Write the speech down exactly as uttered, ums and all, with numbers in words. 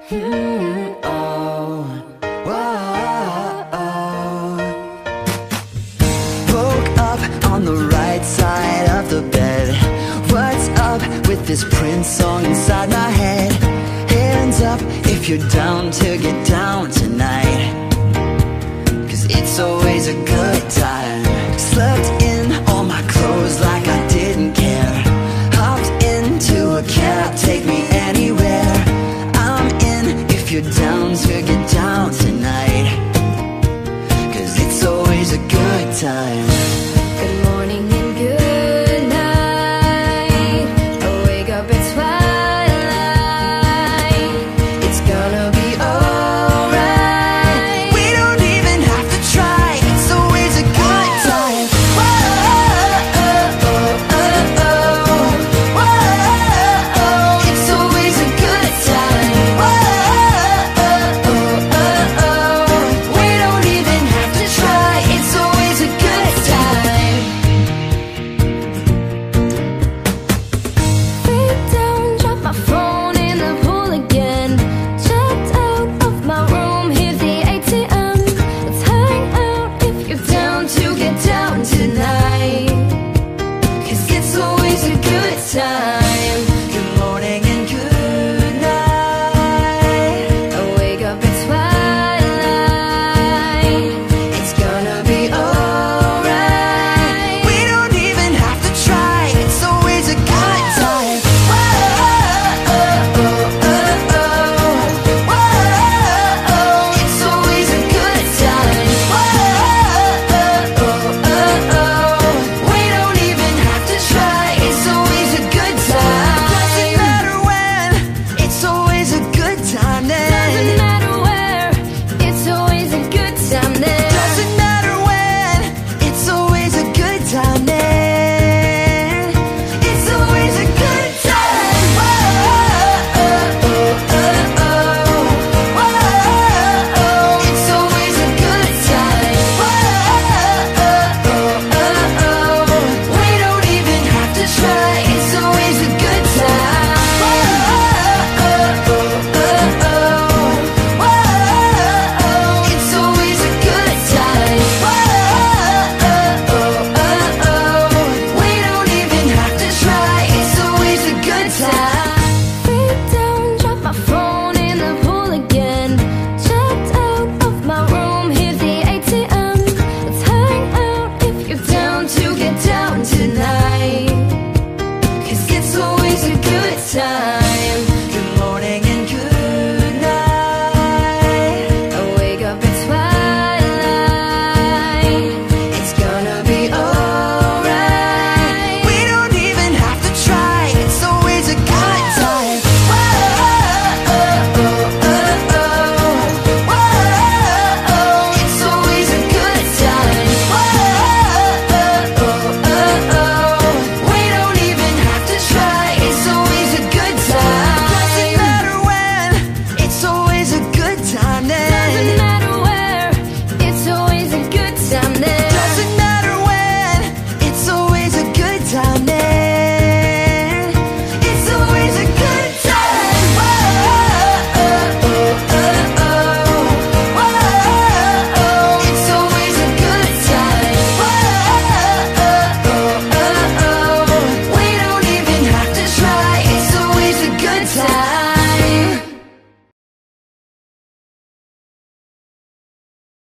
Mm, oh, whoa. Woke up on the right side of the bed. What's up with this Prince song inside my head? Hands up if you're down to get down tonight, 'cause it's always a good time. Slept in all my clothes like I didn't care. Hopped into a cab, take me anywhere. I'm in if you're down to get down tonight, 'cause it's always a good time.